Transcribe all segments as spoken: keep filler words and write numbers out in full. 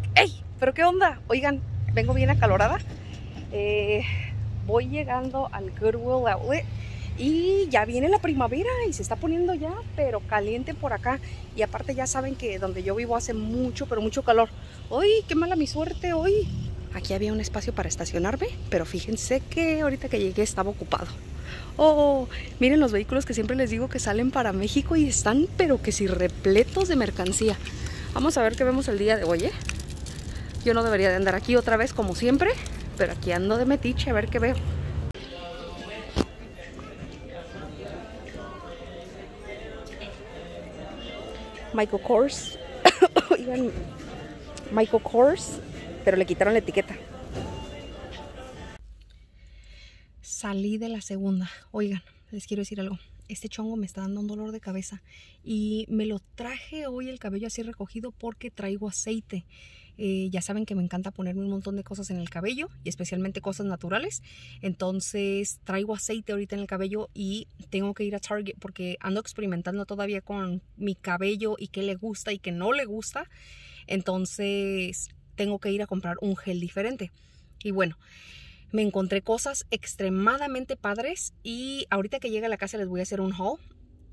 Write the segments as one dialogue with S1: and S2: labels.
S1: ¡Ey! ¿Pero qué onda? Oigan, vengo bien acalorada. Eh, voy llegando al Goodwill Outlet y ya viene la primavera y se está poniendo ya, pero caliente por acá. Y aparte ya saben que donde yo vivo hace mucho, pero mucho calor. ¡Uy, qué mala mi suerte hoy! Aquí había un espacio para estacionarme, pero fíjense que ahorita que llegué estaba ocupado. Oh, miren los vehículos que siempre les digo que salen para México y están, pero que si repletos de mercancía. Vamos a ver qué vemos el día de hoy, ¿eh? Yo no debería de andar aquí otra vez como siempre, pero aquí ando de metiche a ver qué veo. Michael Kors. Oigan, Michael Kors, pero le quitaron la etiqueta. Salí de la segunda. Oigan, les quiero decir algo. Este chongo me está dando un dolor de cabeza y me lo traje hoy el cabello así recogido porque traigo aceite. Eh, ya saben que me encanta ponerme un montón de cosas en el cabello y especialmente cosas naturales. Entonces traigo aceite ahorita en el cabello y tengo que ir a Target porque ando experimentando todavía con mi cabello y qué le gusta y qué no le gusta. Entonces tengo que ir a comprar un gel diferente. Y bueno, me encontré cosas extremadamente padres y ahorita que llegue a la casa les voy a hacer un haul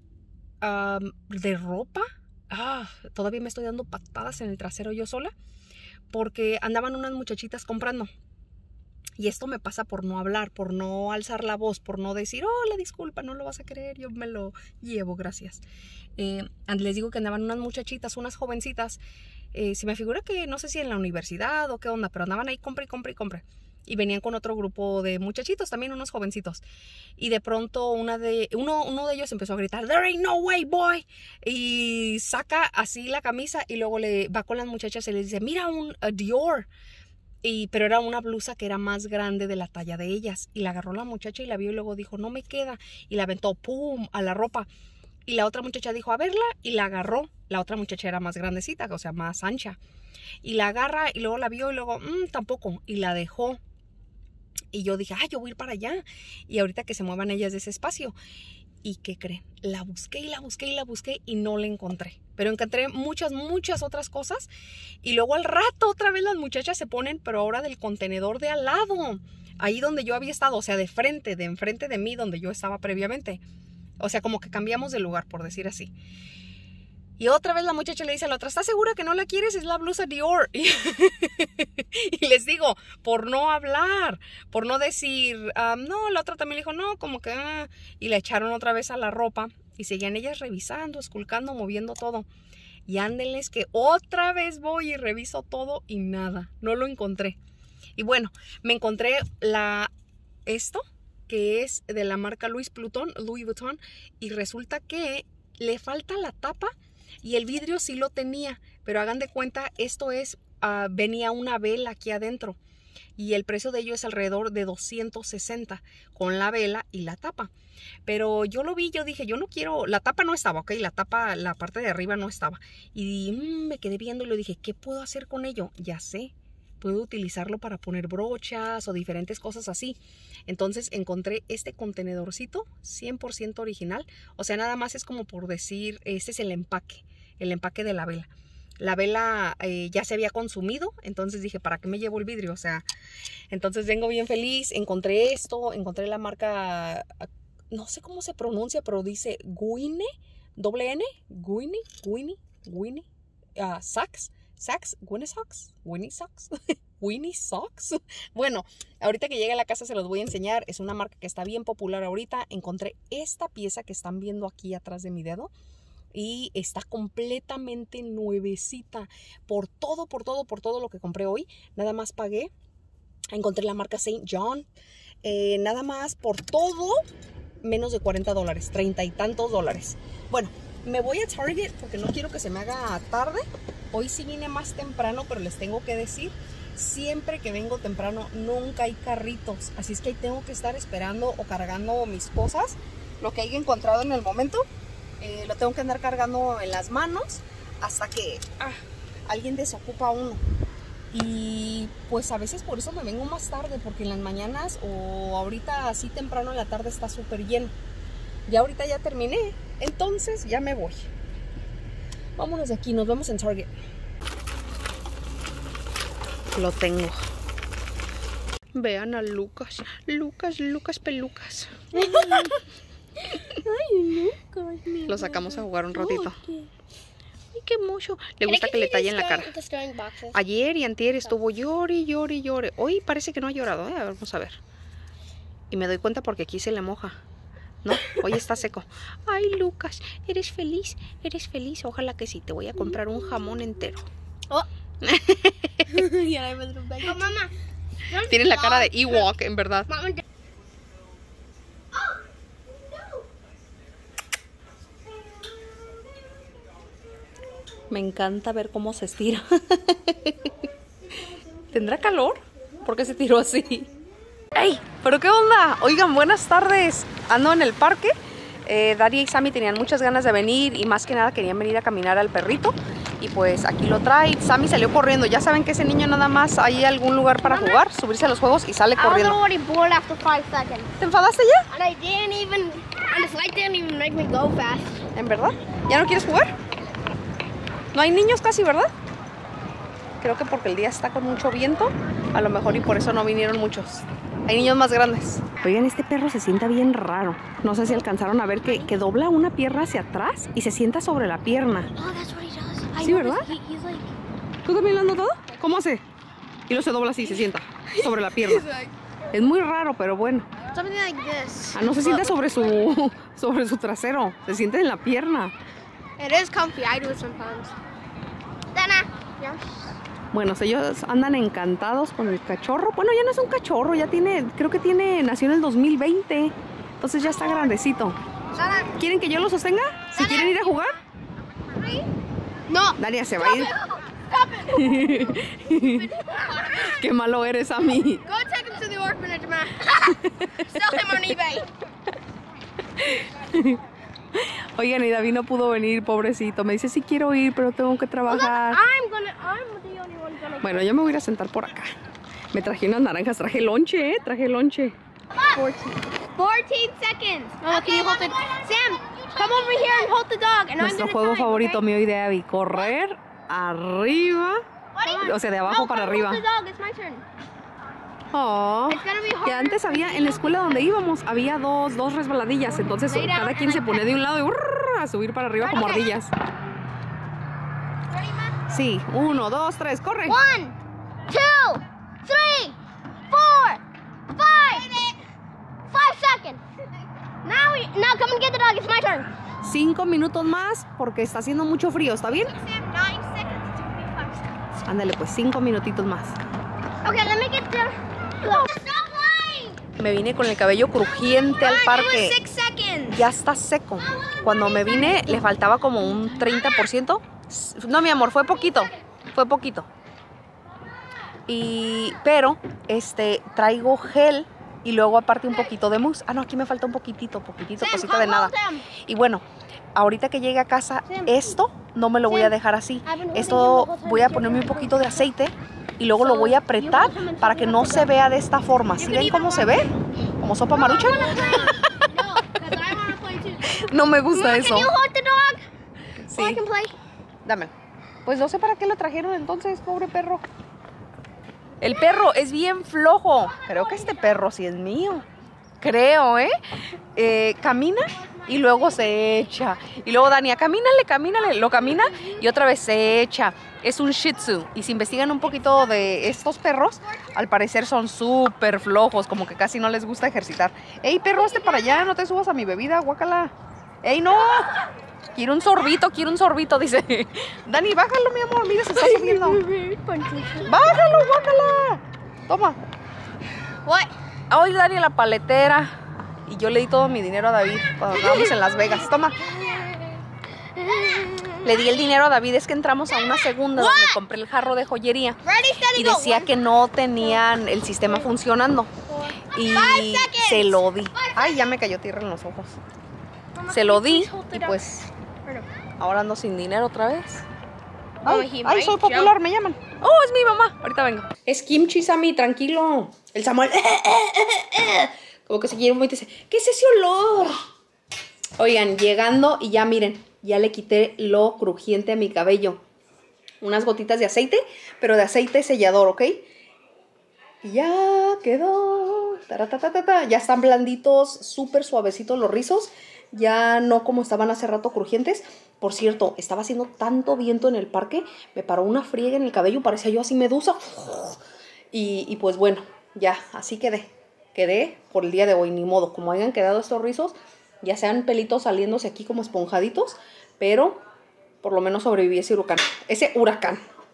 S1: um, de ropa. Ah, todavía me estoy dando patadas en el trasero yo sola porque andaban unas muchachitas comprando. Y esto me pasa por no hablar, por no alzar la voz, por no decir, hola, disculpa, no lo vas a creer, yo me lo llevo, gracias. Eh, les digo que andaban unas muchachitas, unas jovencitas, eh, se me figura que no sé si en la universidad o qué onda, pero andaban ahí, compre y compre y compre. Y venían con otro grupo de muchachitos, también unos jovencitos. Y de pronto una de, uno, uno de ellos empezó a gritar, "There ain't no way, boy". Y saca así la camisa y luego le va con las muchachas y les dice, mira, un a Dior. Y, pero era una blusa que era más grande de la talla de ellas. Y la agarró la muchacha y la vio y luego dijo, no me queda. Y la aventó, pum, a la ropa. Y la otra muchacha dijo, a verla. Y la agarró. La otra muchacha era más grandecita, o sea, más ancha. Y la agarra y luego la vio y luego, mmm, tampoco. Y la dejó. Y yo dije, ah, yo voy a ir para allá. Y ahorita que se muevan ellas de ese espacio. ¿Y qué creen? La busqué y la busqué y la busqué y no la encontré. Pero encontré muchas, muchas otras cosas. Y luego al rato otra vez las muchachas se ponen, pero ahora del contenedor de al lado. Ahí donde yo había estado, o sea, de frente, de enfrente de mí, donde yo estaba previamente. O sea, como que cambiamos de lugar, por decir así. Y otra vez la muchacha le dice a la otra, ¿estás segura que no la quieres? Es la blusa Dior. Y, y les digo, por no hablar, por no decir, um, no, la otra también le dijo, no, como que, ah, y le echaron otra vez a la ropa. Y seguían ellas revisando, esculcando, moviendo todo. Y ándenles que otra vez voy y reviso todo y nada, no lo encontré. Y bueno, me encontré la, esto, que es de la marca Louis Vuitton, Louis Vuitton, y resulta que le falta la tapa. Y el vidrio sí lo tenía, pero hagan de cuenta, esto es, uh, venía una vela aquí adentro. Y el precio de ello es alrededor de doscientos sesenta con la vela y la tapa. Pero yo lo vi, yo dije, yo no quiero, la tapa no estaba, ok, la tapa, la parte de arriba no estaba. Y mmm, me quedé viendo y le dije, ¿qué puedo hacer con ello? Ya sé, puedo utilizarlo para poner brochas o diferentes cosas así. Entonces encontré este contenedorcito cien por ciento original. O sea, nada más es como por decir, este es el empaque, el empaque de la vela. La vela eh, ya se había consumido, entonces dije, ¿para qué me llevo el vidrio? O sea, entonces vengo bien feliz, encontré esto, encontré la marca, no sé cómo se pronuncia, pero dice Guine, doble N, Guine, Guine, Guine, uh, Saks, Saks, Winnie Socks, Winnie Socks, Winnie Socks. Bueno, ahorita que llegue a la casa se los voy a enseñar, es una marca que está bien popular ahorita. Encontré esta pieza que están viendo aquí atrás de mi dedo. Y está completamente nuevecita. Por todo, por todo, por todo lo que compré hoy. Nada más pagué. Encontré la marca Saint John. Eh, nada más por todo. Menos de cuarenta dólares. treinta y tantos dólares. Bueno, me voy a Target porque no quiero que se me haga tarde. Hoy sí vine más temprano, pero les tengo que decir. Siempre que vengo temprano nunca hay carritos. Así es que ahí tengo que estar esperando o cargando mis cosas. Lo que haya encontrado en el momento. Eh, lo tengo que andar cargando en las manos hasta que ah, alguien desocupa uno. Y pues a veces por eso me vengo más tarde, porque en las mañanas o ahorita así temprano en la tarde está súper lleno. Ya ahorita ya terminé, entonces ya me voy. Vámonos de aquí, nos vemos en Target. Lo tengo. Vean a Lucas. Lucas, Lucas Pelucas.
S2: Ay, Lucas.
S1: Lo sacamos a jugar un ratito. Ay, qué mucho. Le gusta que le tallen la cara. Ayer y antier estuvo llore, llore, llore. Hoy parece que no ha llorado, ¿eh? A ver, vamos a ver. Y me doy cuenta porque aquí se le moja. ¿No? Hoy está seco. Ay, Lucas, ¿eres feliz? ¿Eres feliz? Ojalá que sí. Te voy a comprar un jamón entero.
S2: Oh. Oh, mamá.
S1: Tienes la cara de Ewok, en verdad. Me encanta ver cómo se estira. ¿Tendrá calor? ¿Por qué se tiró así? ¡Ey! ¿Pero qué onda? Oigan, buenas tardes. Ando en el parque. Eh, Daria y Sammy tenían muchas ganas de venir y más que nada querían venir a caminar al perrito. Y pues aquí lo trae. Sammy salió corriendo. Ya saben que ese niño nada más hay algún lugar para jugar, subirse a los juegos y sale corriendo. ¿Te enfadaste ya? ¿En verdad? ¿Ya no quieres jugar? No hay niños casi, ¿verdad? Creo que porque el día está con mucho viento, a lo mejor y por eso no vinieron muchos. Hay niños más grandes. Oigan, este perro se sienta bien raro. No sé si alcanzaron a ver que, que dobla una pierna hacia atrás y se sienta sobre la pierna. Sí, ¿verdad? ¿Tú también lo has notado? ¿Cómo hace? Y luego se dobla así, se sienta sobre la pierna. Es muy raro, pero bueno. Ah, no se siente sobre su sobre su trasero, se siente en la pierna.
S2: It is comfy. I do it sometimes. Dana. Yeah.
S1: Bueno, ellos andan encantados con el cachorro. Bueno, ya no es un cachorro, ya tiene, creo que tiene, nació en el dos mil veinte. Entonces ya está grandecito.
S2: Dana.
S1: ¿Quieren que yo los sostenga? Si
S2: Dana.
S1: quieren ir a jugar.
S2: No.
S1: Daria se va a ir. Qué malo eres, a mí.
S2: Go take him to the orphanage, man. Sell him on eBay.
S1: Oigan, y David no pudo venir, pobrecito. Me dice, sí quiero ir, pero tengo que trabajar.
S2: I'm gonna, I'm the only one gonna...
S1: Bueno, yo me voy a ir a sentar por acá. Me traje unas naranjas, traje lonche, ¿eh? Traje lonche.
S2: fourteen seconds. No, can you hold it? Sam, come over here and hold the dog. And
S1: Nuestro
S2: I'm
S1: juego
S2: time,
S1: favorito,
S2: okay?
S1: mío y de Abby. Correr arriba. O sea, de abajo
S2: no,
S1: para
S2: come
S1: arriba.
S2: hold the dog. It's my turn.
S1: Oh.
S2: It's gonna be hard.
S1: Que antes había, en la escuela donde íbamos, había dos, dos resbaladillas. Entonces
S2: Lay down
S1: cada quien
S2: and
S1: se
S2: then
S1: ponía de un lado y urr, a subir para arriba como
S2: Okay.
S1: ardillas.
S2: Ready, man?
S1: Sí, uno, dos, tres, corre.
S2: One, two, three, four, five. Five seconds. Now, we, now come and get the dog. It's my turn.
S1: Cinco minutos más porque está haciendo mucho frío, ¿está bien?
S2: Sam, nine seconds. It's gonna be five seconds.
S1: Ándale, pues cinco minutitos más.
S2: Okay, let me get the glove. Stop lying.
S1: Me vine con el cabello crujiente al
S2: It was
S1: parque.
S2: six seconds.
S1: Ya está seco. Cuando me vine le faltaba como un treinta por ciento. No, mi amor, fue poquito. Fue poquito. Y, pero, este, traigo gel y luego aparte un poquito de mousse. Ah, no, aquí me falta un poquitito, poquitito,
S2: Sam,
S1: cosita de
S2: come
S1: nada.
S2: hold them.
S1: Y bueno, ahorita que llegue a casa,
S2: Sam.
S1: esto no me lo voy a dejar así.
S2: I've been holding
S1: Esto
S2: you the whole time.
S1: voy a ponerme un poquito de aceite y luego lo voy a apretar para que no se vea de esta forma. ¿Sí ven cómo se ve? Como sopa marucha.
S2: No, because I want to play too.
S1: No me gusta
S2: Mama,
S1: eso.
S2: can you hold the dog? So I
S1: Sí,
S2: can play.
S1: dame. Pues no sé para qué lo trajeron entonces, pobre perro. El perro es bien flojo. Creo que este perro sí es mío. Creo, ¿eh? eh camina y luego se echa. Y luego Dania, camínale, camínale. Lo camina y otra vez se echa. Es un Shih Tzu. Y si investigan un poquito de estos perros, al parecer son súper flojos, como que casi no les gusta ejercitar. ¡Ey, perro, hazte para allá! No te subas a mi bebida, guácala. ¡Ey, no! Quiero un sorbito, quiero un sorbito, dice. Dani, bájalo, mi amor, mira, se está subiendo. ¡Bájalo, guácala! Toma.
S2: What?
S1: Hoy Dani la paletera. Y yo le di todo mi dinero a David cuando estábamos en Las Vegas. Toma. Le di el dinero a David, es que entramos a una segunda donde compré el jarro de joyería.
S2: Ready, steady,
S1: Y
S2: go.
S1: decía que no tenían el sistema funcionando. Y se lo di. Ay, ya me cayó tierra en los ojos. Se lo di y pues ahora ando sin dinero otra vez. Ay, ay, soy popular, me llaman. Oh, es mi mamá. Ahorita vengo. Es kimchi, Sammy, tranquilo. El Samuel. Como que se quiere un momento y dice, ¿qué es ese olor? Oigan, llegando y ya miren, ya le quité lo crujiente a mi cabello. unas gotitas de aceite, pero de aceite sellador, ¿ok? Y ya quedó. Taratatata. Ya están blanditos, súper suavecitos los rizos. Ya no como estaban hace rato crujientes. Por cierto, estaba haciendo tanto viento en el parque, me paró una friega en el cabello, parecía yo así medusa. Y, y pues bueno, ya, así quedé. Quedé por el día de hoy, ni modo. Como hayan quedado estos rizos, ya sean pelitos saliéndose aquí como esponjaditos, pero por lo menos sobreviví ese huracán. Ese huracán.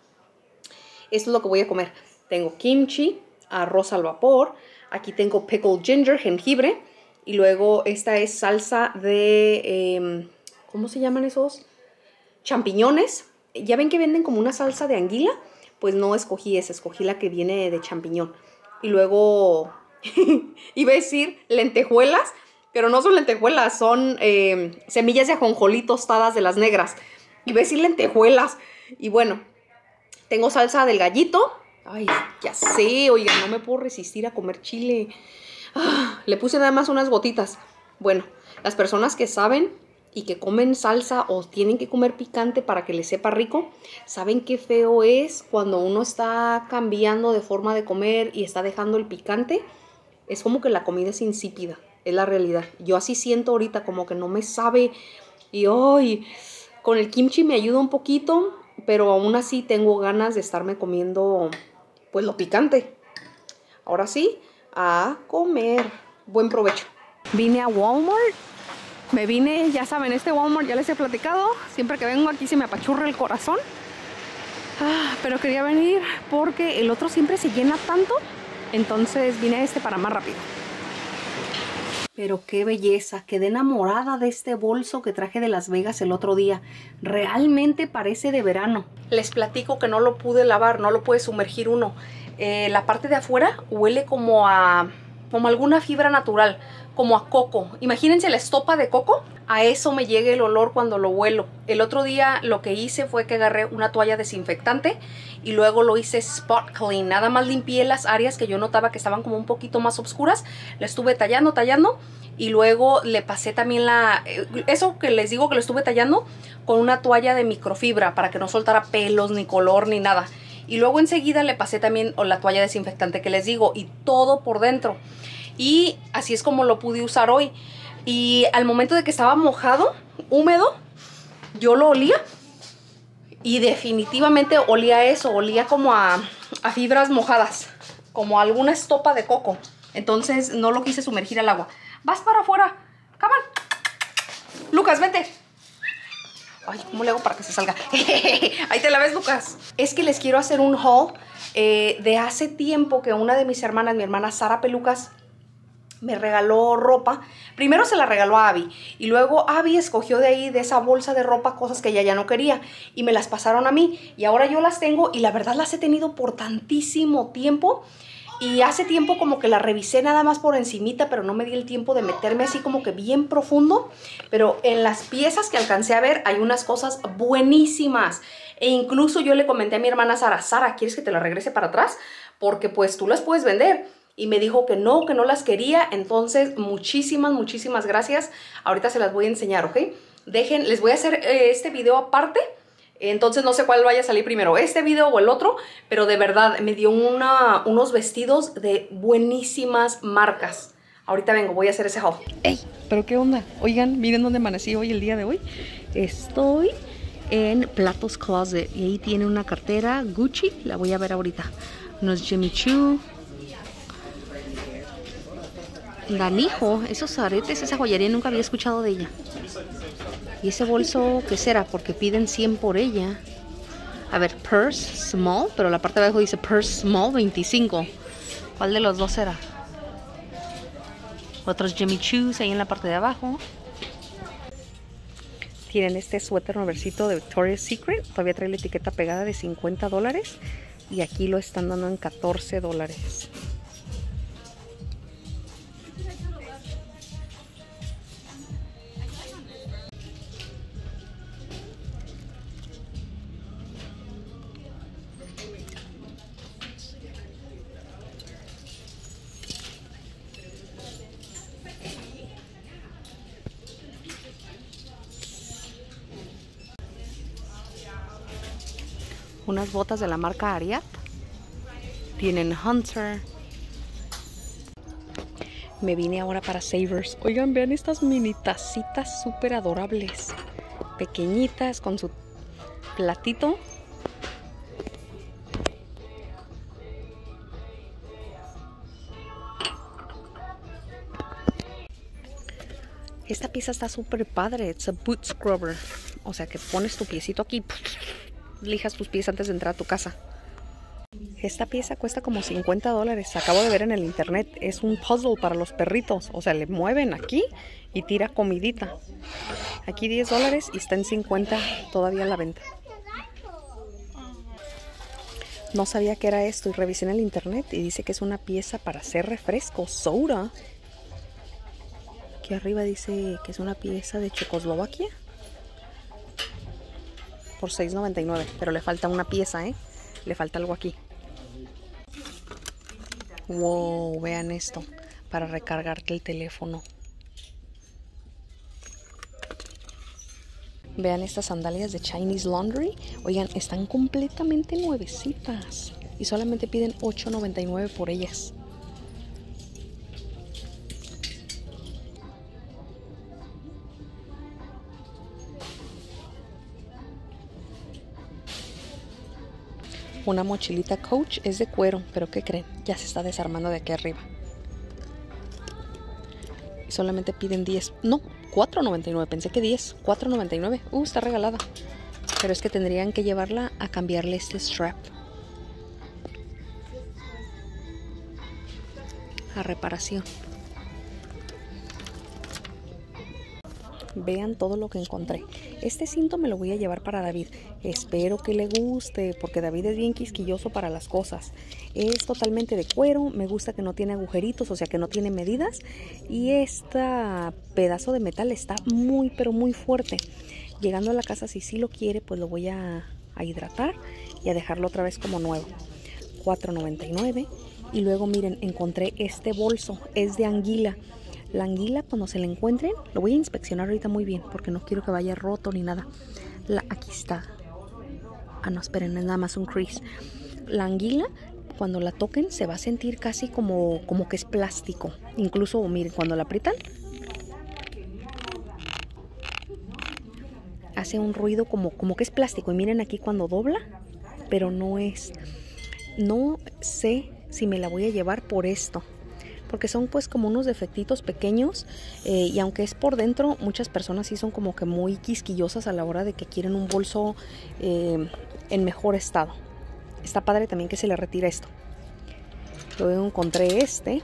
S1: Esto es lo que voy a comer. Tengo kimchi, arroz al vapor. Aquí tengo pickled ginger, jengibre. Y luego esta es salsa de... Eh, ¿cómo se llaman esos? Champiñones. Ya ven que venden como una salsa de anguila. Pues no escogí esa, escogí la que viene de champiñón. Y luego... iba a decir lentejuelas, pero no son lentejuelas, son eh, semillas de ajonjolí tostadas de las negras. Iba a decir lentejuelas. Y bueno, tengo salsa del gallito. Ay, ya sé, oigan, no me puedo resistir a comer chile. Ah, le puse nada más unas gotitas. Bueno, las personas que saben y que comen salsa o tienen que comer picante para que les sepa rico, saben qué feo es cuando uno está cambiando de forma de comer y está dejando el picante. Es como que la comida es insípida, es la realidad. Yo así siento ahorita, como que no me sabe. Y hoy con el kimchi me ayuda un poquito, pero aún así tengo ganas de estarme comiendo pues lo picante. Ahora sí, a comer. Buen provecho. Vine a Walmart. Me vine, ya saben, este Walmart ya les he platicado. Siempre que vengo aquí se me apachurra el corazón. Ah, pero quería venir porque el otro siempre se llena tanto. Entonces vine a este para más rápido. Pero qué belleza. Quedé enamorada de este bolso que traje de Las Vegas el otro día. Realmente parece de verano. Les platico que no lo pude lavar, no lo puede sumergir uno. Eh, la parte de afuera huele como a... como alguna fibra natural, como a coco. Imagínense la estopa de coco. A eso me llega el olor cuando lo huelo. El otro día lo que hice fue que agarré una toalla desinfectante y luego lo hice spot clean. Nada más limpié las áreas que yo notaba que estaban como un poquito más oscuras. La estuve tallando, tallando y luego le pasé también la... eso que les digo que lo estuve tallando con una toalla de microfibra para que no soltara pelos, ni color, ni nada. Y luego enseguida le pasé también la toalla desinfectante que les digo y todo por dentro. Y así es como lo pude usar hoy. Y al momento de que estaba mojado, húmedo, yo lo olía. Y definitivamente olía eso, olía como a, a fibras mojadas, como a alguna estopa de coco. Entonces no lo quise sumergir al agua. Vas para afuera, come on. Lucas, vente. Ay, ¿cómo le hago para que se salga? Ahí te la ves, Lucas. Es que les quiero hacer un haul eh, de hace tiempo que una de mis hermanas, mi hermana Sara Pelucas, me regaló ropa. Primero se la regaló a Abby y luego Abby escogió de ahí, de esa bolsa de ropa, cosas que ella ya no quería y me las pasaron a mí y ahora yo las tengo y la verdad las he tenido por tantísimo tiempo. Y hace tiempo como que la revisé nada más por encimita, pero no me di el tiempo de meterme así como que bien profundo. Pero en las piezas que alcancé a ver hay unas cosas buenísimas. E incluso yo le comenté a mi hermana Sara, Sara, ¿quieres que te las regrese para atrás? Porque pues tú las puedes vender. Y me dijo que no, que no las quería. Entonces muchísimas, muchísimas gracias. Ahorita se las voy a enseñar, ¿ok? Dejen, les voy a hacer eh, este video aparte. Entonces no sé cuál vaya a salir primero, este video o el otro, pero de verdad me dio una, unos vestidos de buenísimas marcas. Ahorita vengo, voy a hacer ese haul. ¡Ey! ¿Pero qué onda? Oigan, miren dónde amanecí hoy el día de hoy. Estoy en Platos Closet y ahí tiene una cartera Gucci, la voy a ver ahorita. Unos Jimmy Choo. Danijo, esos aretes, esa joyería, nunca había escuchado de ella. ¿Y ese bolso qué será? Porque piden cien por ella. A ver, Purse Small, pero la parte de abajo dice Purse Small veinticinco. ¿Cuál de los dos será? Otros Jimmy Choo's ahí en la parte de abajo. Tienen este suéter nuevecito de Victoria's Secret. Todavía trae la etiqueta pegada de cincuenta dólares. Y aquí lo están dando en catorce dólares. Unas botas de la marca Ariat. Tienen Hunter. Me vine ahora para Savers. Oigan, vean estas mini tacitas súper adorables. Pequeñitas con su platito. Esta pieza está súper padre. It's a boot scrubber. O sea que pones tu piecito aquí. Lijas tus pies antes de entrar a tu casa. Esta pieza cuesta como cincuenta dólares. Acabo de ver en el internet. Es un puzzle para los perritos. O sea, le mueven aquí y tira comidita. Aquí diez dólares y está en cincuenta todavía a la venta. No sabía que era esto y revisé en el internet y dice que es una pieza para hacer refresco, soda. Aquí arriba dice que es una pieza de Checoslovaquia por seis noventa y nueve, pero le falta una pieza, ¿eh? Le falta algo aquí. Wow, vean esto, para recargarte el teléfono. Vean estas sandalias de Chinese Laundry. Oigan, están completamente nuevecitas y solamente piden ocho noventa y nueve por ellas. Una mochilita Coach, es de cuero, pero ¿qué creen? Ya se está desarmando de aquí arriba. Solamente piden diez, no, cuatro noventa y nueve, pensé que diez, cuatro noventa y nueve. Uh, está regalada. Pero es que tendrían que llevarla a cambiarle este strap. A reparación. Vean todo lo que encontré. Este cinto me lo voy a llevar para David. Espero que le guste, porque David es bien quisquilloso para las cosas. Es totalmente de cuero. Me gusta que no tiene agujeritos, o sea que no tiene medidas. Y este pedazo de metal está muy, pero muy fuerte. Llegando a la casa, si sí lo quiere, pues lo voy a, a hidratar y a dejarlo otra vez como nuevo. cuatro noventa y nueve. Y luego miren, encontré este bolso. Es de anguila. La anguila, cuando se la encuentren, lo voy a inspeccionar ahorita muy bien, porque no quiero que vaya roto ni nada. La, aquí está. Ah, no, esperen, es nada más un crease. La anguila, cuando la toquen, se va a sentir casi como, como que es plástico. Incluso, miren, cuando la aprietan, hace un ruido como, como que es plástico. Y miren aquí cuando dobla, pero no es. No sé si me la voy a llevar por esto, porque son pues como unos defectitos pequeños, eh, y aunque es por dentro, muchas personas sí son como que muy quisquillosas a la hora de que quieren un bolso eh, en mejor estado. Está padre también que se le retira esto. Luego encontré este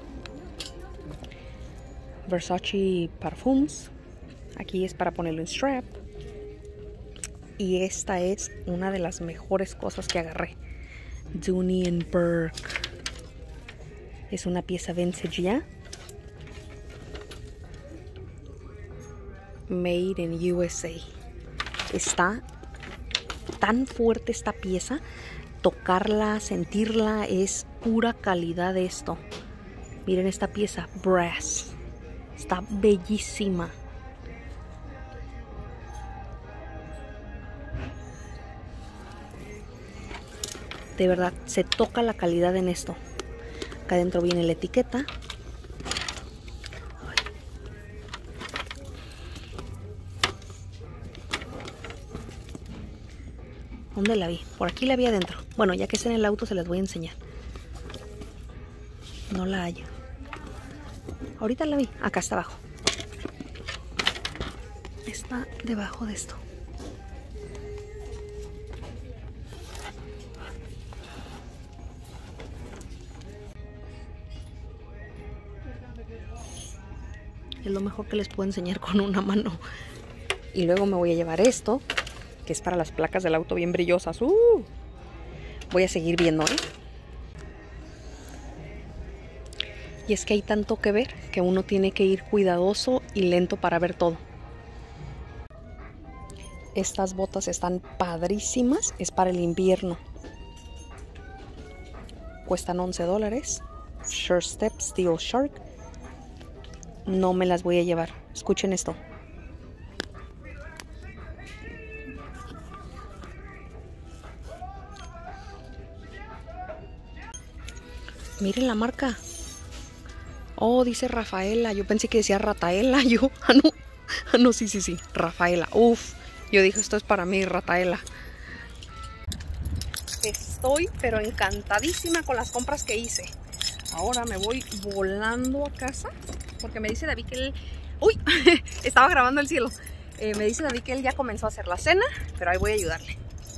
S1: Versace Parfums. Aquí es para ponerlo en strap. Y esta es una de las mejores cosas que agarré. Dooney and Bourke. Es una pieza vintage ya. Made in U S A. Está tan fuerte esta pieza. Tocarla, sentirla, es pura calidad de esto. Miren esta pieza, brass. Está bellísima. De verdad, se toca la calidad en esto. Acá adentro viene la etiqueta. ¿Dónde la vi? Por aquí la vi adentro. Bueno, ya que está en el auto se las voy a enseñar. No la hallo. Ahorita la vi. Acá está abajo. Está debajo de esto. Es lo mejor que les puedo enseñar con una mano. Y luego me voy a llevar esto, que es para las placas del auto bien brillosas. Uh, voy a seguir viendo, ¿eh? Y es que hay tanto que ver que uno tiene que ir cuidadoso y lento para ver todo. Estas botas están padrísimas. Es para el invierno. Cuestan once dólares. Sure Step Steel Shark. No me las voy a llevar. Escuchen esto. Miren la marca. Oh, dice Rafaela. Yo pensé que decía Rataela. Yo, ah, no. Ah, no, sí, sí, sí. Rafaela. Uf. Yo dije, esto es para mí, Rataela. Estoy, pero encantadísima con las compras que hice. Ahora me voy volando a casa. Porque me dice David que él... ¡Uy! Estaba grabando el cielo. Eh, me dice David que él ya comenzó a hacer la cena. Pero ahí voy a ayudarle.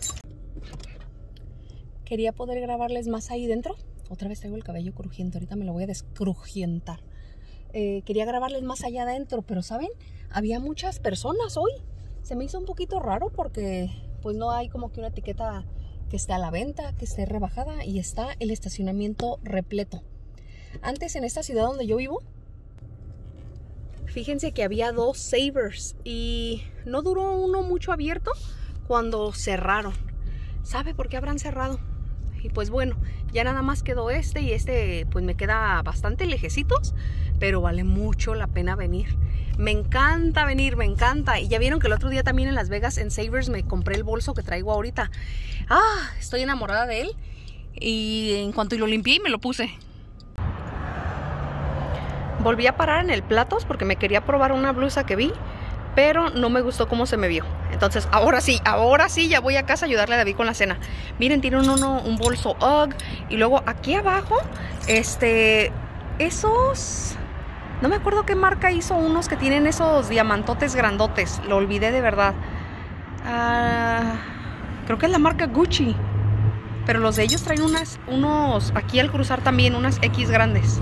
S1: Quería poder grabarles más ahí dentro. Otra vez traigo el cabello crujiente. Ahorita me lo voy a descrujientar. Eh, quería grabarles más allá adentro. Pero ¿saben? Había muchas personas hoy. Se me hizo un poquito raro porque pues no hay como que una etiqueta que esté a la venta, que esté rebajada. Y está el estacionamiento repleto. Antes en esta ciudad donde yo vivo, fíjense que había dos Savers. Y no duró uno mucho abierto cuando cerraron. ¿Sabe por qué habrán cerrado? Y pues bueno, ya nada más quedó este y este pues me queda bastante lejecitos, pero vale mucho la pena venir. Me encanta venir, me encanta. Y ya vieron que el otro día también en Las Vegas, en Savers, me compré el bolso que traigo ahorita. Ah, estoy enamorada de él. Y en cuanto lo limpié, me lo puse. Volví a parar en el Platos porque me quería probar una blusa que vi, pero no me gustó cómo se me vio. Entonces, ahora sí, ahora sí, ya voy a casa a ayudarle a David con la cena. Miren, tiene uno, un bolso UGG. Y luego aquí abajo, este, esos... No me acuerdo qué marca hizo unos que tienen esos diamantotes grandotes. Lo olvidé de verdad. Uh, creo que es la marca Gucci. Pero los de ellos traen unas, unos, aquí al cruzar también, unas X grandes.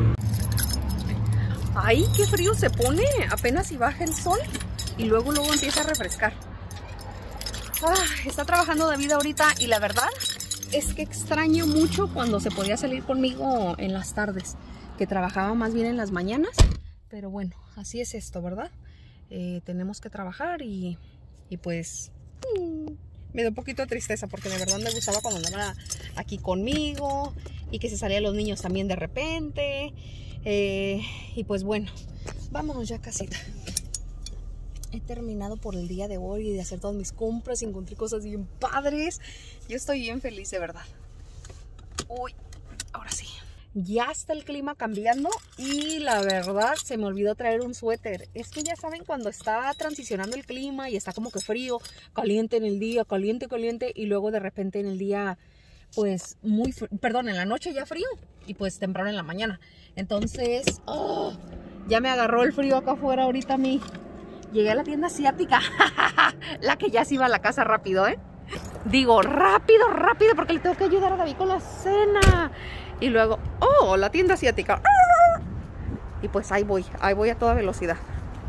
S1: ¡Ay, qué frío se pone! Apenas si baja el sol y luego luego empieza a refrescar. Ah, está trabajando David ahorita y la verdad es que extraño mucho cuando se podía salir conmigo en las tardes, que trabajaba más bien en las mañanas. Pero bueno, así es esto, ¿verdad? Eh, tenemos que trabajar y, y pues mmm, me da un poquito de tristeza porque de verdad me gustaba cuando andaba aquí conmigo y que se salían los niños también de repente. Eh, y pues bueno, vámonos ya a casita. He terminado por el día de hoy de hacer todas mis compras y encontré cosas bien padres. Yo estoy bien feliz, de verdad. Uy, ahora sí. Ya está el clima cambiando y la verdad se me olvidó traer un suéter. Es que ya saben cuando está transicionando el clima y está como que frío, caliente en el día, caliente, caliente y luego de repente en el día, pues muy, perdón, en la noche ya frío y pues temprano en la mañana. Entonces, oh, ya me agarró el frío acá afuera ahorita a mí. Llegué a la tienda asiática, la que ya se iba a la casa rápido, ¿eh? Digo, rápido, rápido, porque le tengo que ayudar a David con la cena. Y luego, oh, la tienda asiática. Y pues ahí voy, ahí voy a toda velocidad.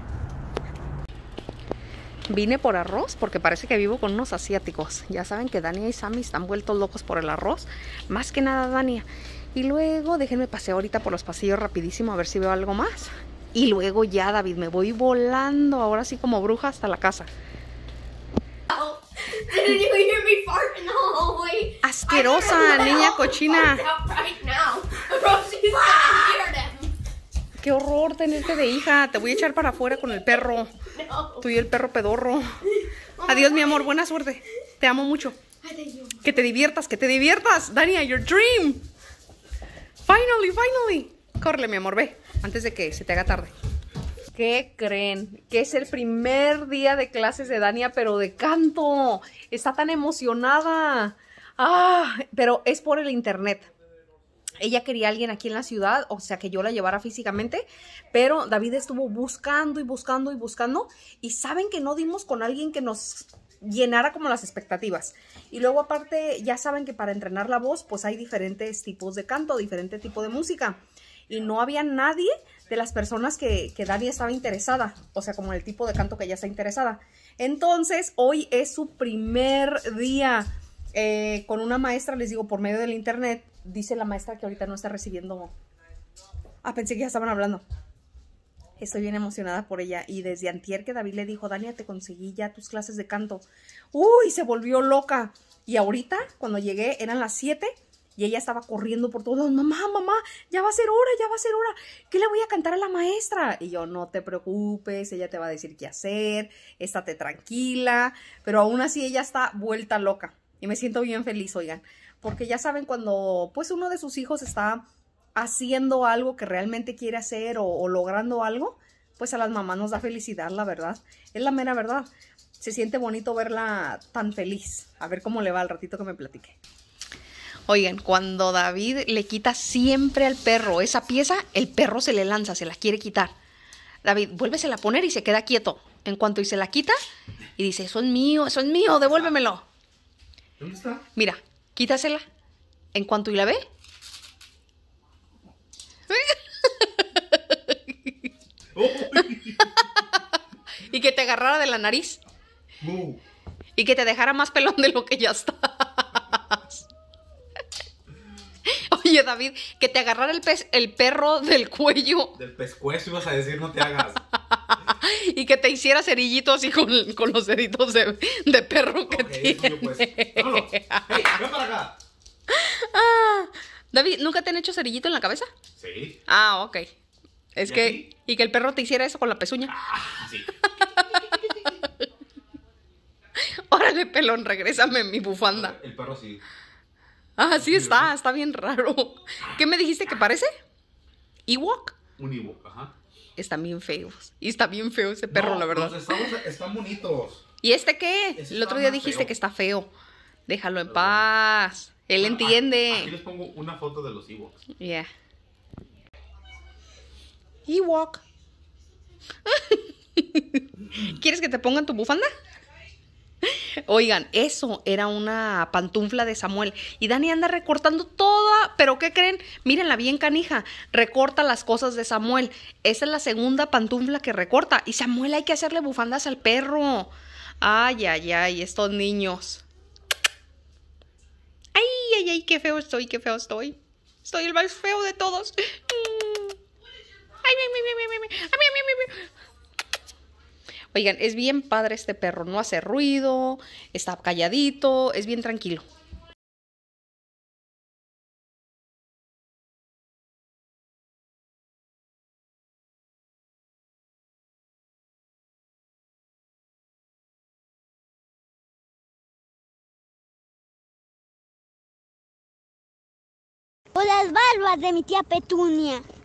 S1: Vine por arroz porque parece que vivo con unos asiáticos. Ya saben que Dania y Sammy están vueltos locos por el arroz. Más que nada Dania. Y luego déjenme pasear ahorita por los pasillos rapidísimo a ver si veo algo más. Y luego ya, David, me voy volando, ahora sí como bruja, hasta la casa.
S2: Oh, did you hear me fart in the hallway?
S1: Asquerosa, niña cochina. Qué horror tenerte de hija. Te voy a echar para afuera con el perro.
S2: No.
S1: Tú y el perro pedorro. Adiós, mi amor, buena suerte. Te amo mucho. Que te diviertas, que te diviertas. Dania, your dream. Finally, finally. Córrele, mi amor, ve, antes de que se te haga tarde. ¿Qué creen? Que es el primer día de clases de Dania, pero de canto. Está tan emocionada. Ah, pero es por el internet. Ella quería a alguien aquí en la ciudad, o sea, que yo la llevara físicamente, pero David estuvo buscando y buscando y buscando, y saben que no dimos con alguien que nos llenara como las expectativas. Y luego aparte, ya saben que para entrenar la voz, pues hay diferentes tipos de canto, diferente tipo de música. Y no había nadie de las personas que, que Dani estaba interesada, o sea, como el tipo de canto que ella está interesada. Entonces, hoy es su primer día eh, con una maestra, les digo, por medio del internet. Dice la maestra que ahorita no está recibiendo... Ah, pensé que ya estaban hablando. Estoy bien emocionada por ella. Y desde antier que David le dijo, Dania, te conseguí ya tus clases de canto. Uy, se volvió loca. Y ahorita, cuando llegué, eran las siete... Y ella estaba corriendo por todos lados. Mamá, mamá, ya va a ser hora, ya va a ser hora. ¿Qué le voy a cantar a la maestra? Y yo, no te preocupes, ella te va a decir qué hacer. Estate tranquila. Pero aún así ella está vuelta loca. Y me siento bien feliz, oigan. Porque ya saben cuando pues uno de sus hijos está haciendo algo que realmente quiere hacer o, o logrando algo, pues a las mamás nos da felicidad, la verdad. Es la mera verdad. Se siente bonito verla tan feliz. A ver cómo le va al ratito que me platique. Oigan, cuando David le quita siempre al perro esa pieza, el perro se le lanza, se la quiere quitar. David, vuélvesela a poner y se queda quieto. En cuanto y se la quita y dice, eso es mío, eso es mío, devuélvemelo.
S3: ¿Dónde está?
S1: Mira, quítasela. En cuanto y la ve. Y que te agarrara de la nariz.
S3: Uh.
S1: Y que te dejara más pelón de lo que ya estás. Oye, David, que te agarrara el, pez, el perro del cuello.
S3: Del pescuezo ibas a decir, no te hagas.
S1: Y que te hiciera cerillito así con, con los ceritos de, de perro que
S3: Okay,
S1: tiene.
S3: mío, pues. Vámonos. Hey, ven para acá.
S1: Ah, David, ¿nunca te han hecho cerillito en la cabeza?
S3: Sí.
S1: Ah, ok. Es
S3: ¿Y
S1: que...
S3: aquí?
S1: Y que el perro te hiciera eso con la pezuña.
S3: Ah, sí.
S1: Órale, pelón, regrésame mi bufanda.
S3: El perro sí.
S1: Ah, sí está, está bien raro. ¿Qué me dijiste que parece? ¿Ewok?
S3: Un Ewok, ajá.
S1: Están bien feos. Y está bien feo ese perro,
S3: No,
S1: la verdad.
S3: Los estamos, están bonitos.
S1: ¿Y este qué?
S3: Ese
S1: El otro
S3: está
S1: día
S3: más
S1: dijiste
S3: feo.
S1: que está feo. Déjalo en paz. Él
S3: Bueno,
S1: entiende.
S3: Aquí les pongo una foto de los Ewoks.
S1: Yeah. Ewok. ¿Quieres que te pongan tu bufanda? Oigan, eso era una pantufla de Samuel. Y Dani anda recortando toda. ¿Pero qué creen? Mírenla bien, canija. Recorta las cosas de Samuel. Esa es la segunda pantufla que recorta. Y Samuel, hay que hacerle bufandas al perro. Ay, ay, ay, estos niños. Ay, ay, ay, qué feo estoy, qué feo estoy. Estoy el más feo de todos. Ay, ay, ay, ay, ay, ay, ay, ay, ay, ay. Oigan, es bien padre este perro, no hace ruido, está calladito, es bien tranquilo.
S2: O las barbas de mi tía Petunia.